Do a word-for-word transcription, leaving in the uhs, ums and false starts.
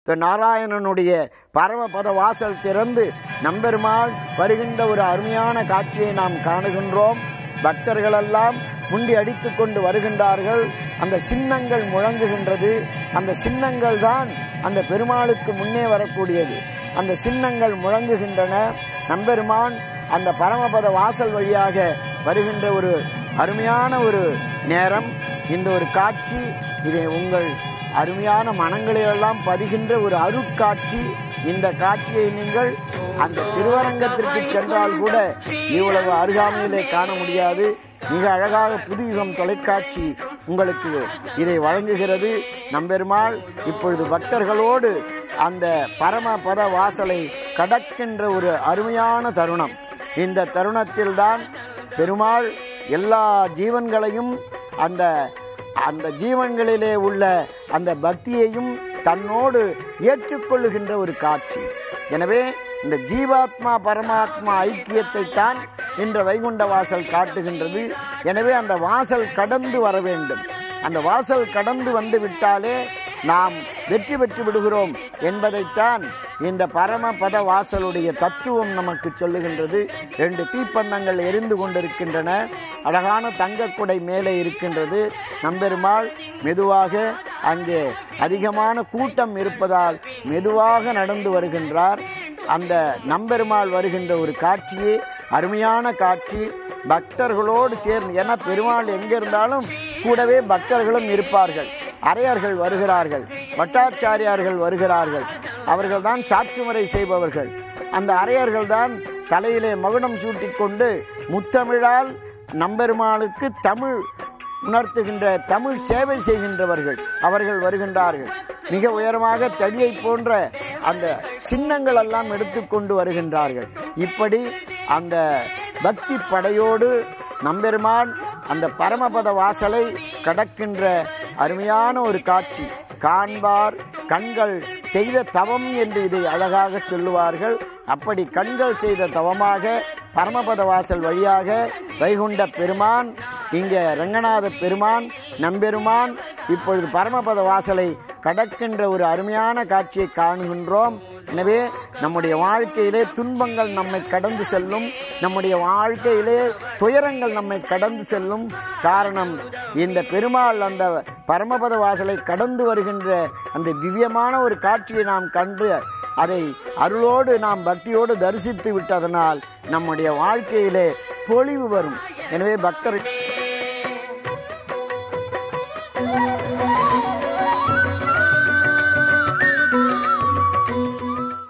நாராயணனுடைய பரமபத வாசல் திறந்து நம்பெருமாள் வருகின்ற ஒரு அருமையான காட்சியை நாம் காணுகின்றோம். பக்தர்களெல்லாம் முண்டி அடித்து கொண்டு வருகின்றார்கள். அந்த சின்னங்கள் முழங்குகின்றது. அந்த சின்னங்கள் தான் அந்த பெருமாளுக்கு முன்னே வரக்கூடியது. அந்த சின்னங்கள் முழங்குகின்றன. நம்பெருமான் அந்த பரமபத வாசல் வழியாக வருகின்ற ஒரு அருமையான ஒரு நேரம். இந்த ஒரு காட்சி இதை உங்கள் அருமையான மனங்களிலெல்லாம் பதிகின்ற ஒரு அருட்காட்சி. இந்த காட்சியை நீங்கள் அந்த திருவரங்கத்திற்கு சென்றால் கூட இவ்வளவு அருகாமையிலே காண முடியாது. மிக அழகாக புதுயுகம் தொலைக்காட்சி உங்களுக்கு இதை வழங்குகிறது. நம்பெருமாள் இப்பொழுது பக்தர்களோடு அந்த பரமபத வாசலை கடக்கின்ற ஒரு அருமையான தருணம். இந்த தருணத்தில்தான் பெருமாள் எல்லா ஜீவன்களையும் அந்த அந்த ஜீவன்களிலே உள்ள அந்த பக்தியையும் தன்னோடு ஏற்றுக்கொள்ளுகின்ற ஒரு காட்சி. எனவே இந்த ஜீவாத்மா பரமாத்மா ஐக்கியத்தை தான் இந்த வைகுண்ட வாசல் காட்டுகின்றது. எனவே அந்த வாசல் கடந்து வர வேண்டும். அந்த வாசல் கடந்து வந்து விட்டாலே நாம் வெற்றி பெற்று விடுகிறோம் என்பதைத்தான் இந்த பரமபத வாசலுடைய தத்துவம் நமக்கு சொல்லுகின்றது. ரெண்டு தீப்பந்தங்கள் எரிந்து கொண்டிருக்கின்றன. அழகான தங்கக்குடை மேலே இருக்கின்றது. நம்பெருமாள் மெதுவாக, அங்கே அதிகமான கூட்டம் இருப்பதால் மெதுவாக நடந்து வருகின்றார். அந்த நம்பெருமாள் வருகின்ற ஒரு காட்சியே அருமையான காட்சி. பக்தர்களோடு சேர்ந்து, ஏன்னா பெருமாள் எங்க இருந்தாலும் கூடவே பக்தர்களும் இருப்பார்கள். அரையர்கள் வருகிறார்கள், பட்டாச்சாரியார்கள் வருகிறார்கள். அவர்கள் தான் சாற்றுமுறை செய்பவர்கள். அந்த அரையர்கள் தான் தலையிலே மகுடம் சூட்டிக்கொண்டு முத்தமிழால் நம்பெருமாளுக்கு தமிழ் உணர்த்துகின்ற, தமிழ் சேவை செய்கின்றவர்கள் அவர்கள் வருகின்றார்கள். மிக உயரமாக தடியை போன்ற அந்த சின்னங்கள் எல்லாம் எடுத்துக்கொண்டு வருகின்றார்கள். இப்படி அந்த பக்தி படையோடு நம்பெருமான் அந்த பரமபத வாசலை கடக்கின்ற அருமையான ஒரு காட்சி. காண்பார் கண்கள் செய்த தவம் என்று இதை அழகாக சொல்லுவார்கள். அப்படி கண்கள் செய்த தவமாக பரமபத வாசல் வழியாக வைகுண்ட பெருமான், இங்கே ரங்கநாத பெருமான், நம்பெருமான் இப்பொழுது பரமபத வாசலை கடக்கின்ற ஒரு அருமையான காட்சியை காணுகின்றோம். எனவே நம்முடைய வாழ்க்கையிலே துன்பங்கள் நம்மை கடந்து செல்லும். நம்முடைய வாழ்க்கையிலே துயரங்கள் நம்மை கடந்து செல்லும். காரணம், இந்த பெருமாள் அந்த பரமபத வாசலை கடந்து வருகின்ற அந்த திவ்யமான ஒரு காட்சியை நாம் கண்டு அதை அருளோடு நாம் பக்தியோடு தரிசித்து விட்டதனால் நம்முடைய வாழ்க்கையிலே பொலிவு வரும். எனவே பக்தர்கள்